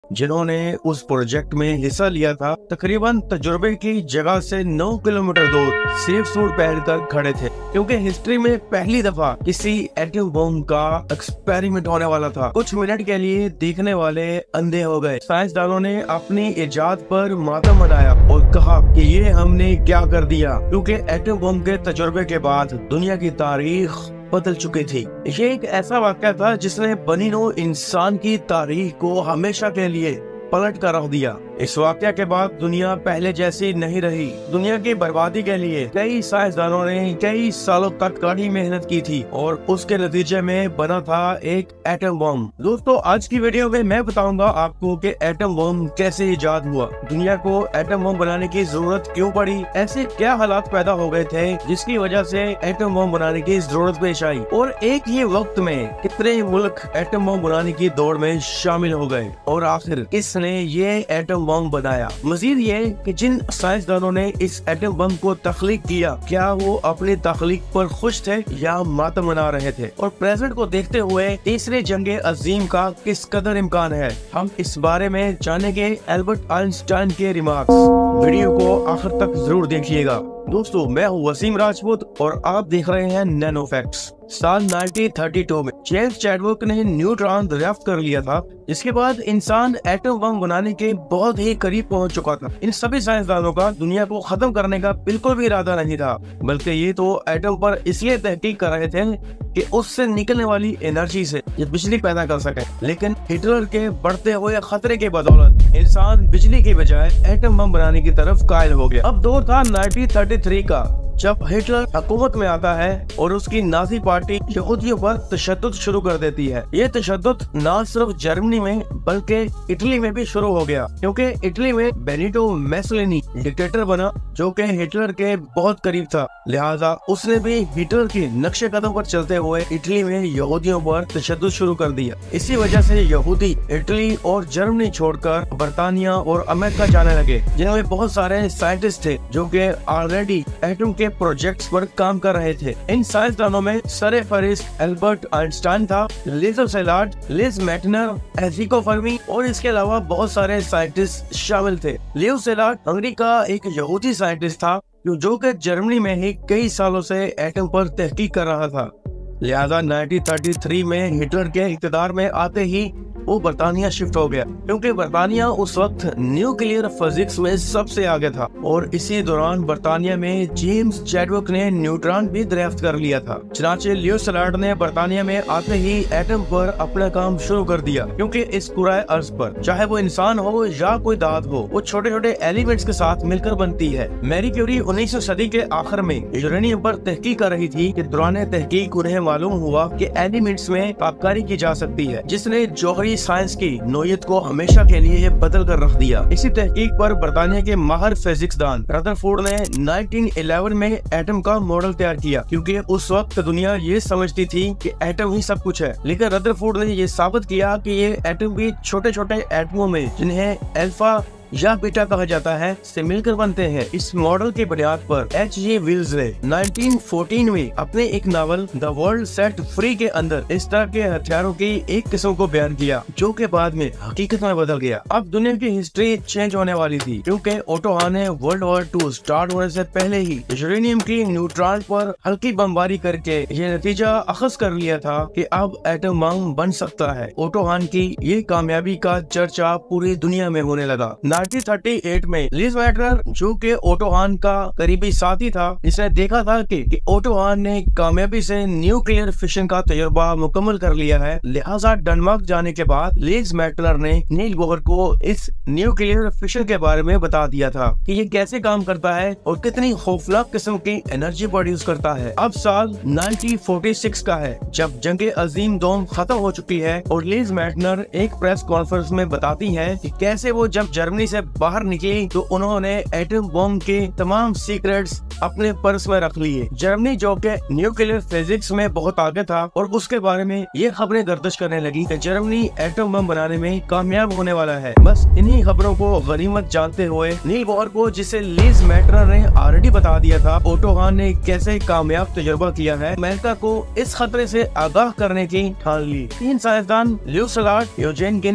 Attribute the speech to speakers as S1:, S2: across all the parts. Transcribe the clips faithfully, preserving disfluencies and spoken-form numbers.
S1: जिन्होंने उस प्रोजेक्ट में हिस्सा लिया था, तकरीबन तजुर्बे की जगह से नौ किलोमीटर दूर सेफ सूट पहनकर खड़े थे, क्योंकि हिस्ट्री में पहली दफा किसी एटम बम का एक्सपेरिमेंट होने वाला था। कुछ मिनट के लिए देखने वाले अंधे हो गए। साइंसदानों ने अपनी इजाद पर मातम मनाया और कहा कि ये हमने क्या कर दिया, क्योंकि एटम बम के तजुर्बे के बाद दुनिया की तारीख बदल चुकी थी। ये एक ऐसा वाक़या था जिसने बनी नौ इंसान की तारीख को हमेशा के लिए पलट कर रख दिया। इस वाक़या के बाद दुनिया पहले जैसी नहीं रही। दुनिया की बर्बादी के लिए कई साइंसदानों ने कई सालों तक कड़ी मेहनत की थी और उसके नतीजे में बना था एक एटम बम। दोस्तों, आज की वीडियो में मैं बताऊंगा आपको कि एटम बम कैसे इजाद हुआ, दुनिया को एटम बम बनाने की जरूरत क्यों पड़ी, ऐसे क्या हालात पैदा हो गए थे जिसकी वजह से एटम बम बनाने की जरूरत पेश आई, और एक ही वक्त में कितने मुल्क एटम बम बनाने की दौड़ में शामिल हो गए, और आखिर किसने ये एटम बम बनाया। मजीद ये कि जिन साइंसदानों ने इस एटम बम को तख्लीक किया, क्या वो अपनी तख्लीक पर खुश थे या मातम मना रहे थे, और प्रेजेंट को देखते हुए तीसरे जंगे अजीम का किस कदर इम्कान है, हम इस बारे में जानेंगे एल्बर्ट आइंस्टाइन के रिमार्क्स। वीडियो को आखिर तक जरूर देखिएगा। दोस्तों, मैं हूँ वसीम राजपूत और आप देख रहे हैं नैनो फैक्ट्स। साल उन्नीस सौ बत्तीस में जेम्स चैडविक ने न्यूट्रॉन दरियाफ्त कर लिया था, जिसके बाद इंसान एटम बम बनाने के बहुत ही करीब पहुंच चुका था। इन सभी साइंसदानों का दुनिया को खत्म करने का बिल्कुल भी इरादा नहीं था, बल्कि ये तो एटम पर इसलिए तहकीक कर रहे थे कि उससे निकलने वाली एनर्जी से ये बिजली पैदा कर सके। लेकिन हिटलर के बढ़ते हुए खतरे के बदौलत इंसान बिजली के बजाय एटम बम बनाने की तरफ कायल हो गया। अब दौर था उन्नीस सौ तैंतीस का, जब हिटलर हुकूमत में आता है और उसकी नाजी पार्टी यहूदियों पर तशद्दुद शुरू कर देती है। ये तशद्दुद न सिर्फ जर्मनी में बल्कि इटली में भी शुरू हो गया, क्योंकि इटली में बेनिटो मुसोलिनी डिक्टेटर बना जो कि हिटलर के बहुत करीब था। लिहाजा उसने भी हिटलर के नक्शे कदम पर चलते हुए इटली में यहूदियों पर तशद्दुद शुरू कर दिया। इसी वजह से यहूदी इटली और जर्मनी छोड़कर बरतानिया और अमेरिका जाने लगे, जिनमें बहुत सारे साइंटिस्ट थे जो कि ऑलरेडी एटम के प्रोजेक्ट्स पर काम कर रहे थे। इन साइंसदानों में सरे फहरिस्त एल्बर्ट आइंस्टाइन था, Leo Szilard, Lise Meitner, Enrico Fermi और इसके अलावा बहुत सारे साइंटिस्ट शामिल थे। लियो सैलार्ड हंगरी का एक यहूदी साइंटिस्ट था जो कि जर्मनी में ही कई सालों से एटम पर तहकीक कर रहा था। लिहाजा उन्नीस सौ तैंतीस में हिटलर के इक़्तिदार में आते ही वो बरतानिया शिफ्ट हो गया, क्योंकि बरतानिया उस वक्त न्यूक्लियर फिजिक्स में सबसे आगे था, और इसी दौरान बरतानिया में जेम्स चैडविक ने न्यूट्रॉन भी दरियाफ्त कर लिया था। चनाचे लियो सैलार्ड ने बरतानिया में आते ही एटम पर अपना काम शुरू कर दिया, क्योंकि इस कुराए अर्ज पर चाहे वो इंसान हो या कोई धात हो, वो छोटे छोटे एलिमेंट्स के साथ मिलकर बनती है। मैरी क्यूरी उन्नीसवीं सदी के आखिर में यूरेनियम पर तहकीक कर रही थी कि दौरान तहकीक उन्हें मालूम हुआ कि एलिमेंट्स में ताबकारी की जा सकती है, जिसने जौहरी साइंस की नोयत को हमेशा के लिए बदल कर रख दिया। इसी तहकीक पर बरतानिया के माहिर फिजिक्सदान रदरफोर्ड ने उन्नीस सौ ग्यारह में एटम का मॉडल तैयार किया, क्योंकि उस वक्त दुनिया ये समझती थी कि एटम ही सब कुछ है। लेकिन रदरफोर्ड ने ये साबित किया कि ये एटम भी छोटे छोटे एटमों में, जिन्हें अल्फा या बीटा कहा जाता है, से मिलकर बनते हैं। इस मॉडल की बुनियाद पर एच जी वेल्स ने उन्नीस सौ चौदह में अपने एक novel the world set free के अंदर इस तरह के हथियारों की एक किस्म को बयान किया, जो के बाद में हकीकत में बदल गया। अब दुनिया की हिस्ट्री चेंज होने वाली थी, क्योंकि ओटो हान ने वर्ल्ड वॉर टू स्टार्ट होने से पहले ही यूरेनियम की न्यूट्रॉन पर हल्की बमबारी करके ये नतीजा अखज कर लिया था कि अब एटम बम बन सकता है। ओटो हान की ये कामयाबी का चर्चा पूरी दुनिया में होने लगा। उन्नीस सौ अड़तीस में लिज मेटनर, जो कि ओटो हान का करीबी साथी था, इसने देखा था कि, कि ओटो हान ने कामयाबी से न्यूक्लियर फिशन का तजुर्बा मुकम्मल कर लिया है। लिहाजा डेनमार्क जाने के बाद लिज मेटनर ने नील बोहर को इस न्यूक्लियर फिशन के बारे में बता दिया था कि ये कैसे काम करता है और कितनी खौफनाक किस्म की एनर्जी प्रोड्यूस करता है। अब साल उन्नीस सौ छियालीस का है, जब जंगे अजीम दोम खत्म हो चुकी है, और लिज मेटनर एक प्रेस कॉन्फ्रेंस में बताती है कि कैसे वो जब जर्मनी से बाहर निकली तो उन्होंने एटम बम के तमाम सीक्रेट्स अपने पर्स में रख लिए। जर्मनी, जो कि न्यूक्लियर फिजिक्स में बहुत आगे था, और उसके बारे में ये खबरें गर्दिश करने लगी कि जर्मनी एटम बम बनाने में कामयाब होने वाला है। बस इन्हीं खबरों को गनीमत जानते हुए नील बोहर को, जिसे लिज मेटनर ने ऑलरेडी बता दिया था ओटो हान ने कैसे कामयाब तजुर्बा किया है, अमेरिका को इस खतरे से आगाह करने की ठान ली। तीन साइंसदान लियो सैलार्ड, यूजेन गिनर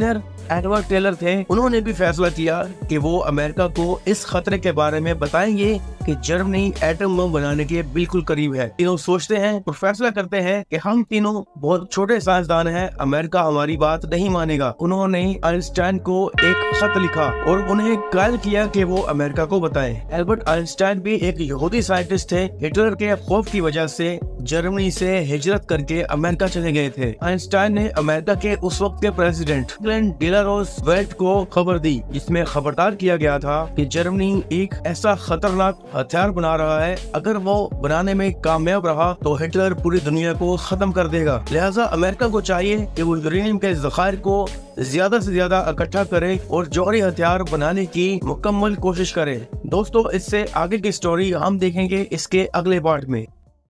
S1: एडवर्ड टेलर थे, उन्होंने भी फैसला किया कि वो अमेरिका को इस खतरे के बारे में बताएंगे कि जर्मनी एटम बम बनाने के बिल्कुल करीब है। तीनों सोचते हैं और फैसला करते हैं कि हम तीनों बहुत छोटे साइंसदान हैं, अमेरिका हमारी बात नहीं मानेगा। उन्होंने आइंस्टाइन को एक खत लिखा और उन्हें कॉल किया कि वो अमेरिका को बताएं। एल्बर्ट आइंस्टाइन भी एक यहूदी साइंटिस्ट थे। हिटलर के खौफ की वजह से जर्मनी से हिजरत करके अमेरिका चले गए थे। आइंस्टाइन ने अमेरिका के उस वक्त के प्रेसिडेंट डेलारोस वेल्ट को खबर दी, जिसमें खबरदार किया गया था कि जर्मनी एक ऐसा खतरनाक हथियार बना रहा है, अगर वो बनाने में कामयाब रहा तो हिटलर पूरी दुनिया को खत्म कर देगा। लिहाजा अमेरिका को चाहिए कि वो यूरेनियम के ज़खायर को ज्यादा से ज्यादा इकट्ठा करे और जौहरी हथियार बनाने की मुकम्मल कोशिश करे। दोस्तों, इससे आगे की स्टोरी हम देखेंगे इसके अगले पार्ट में।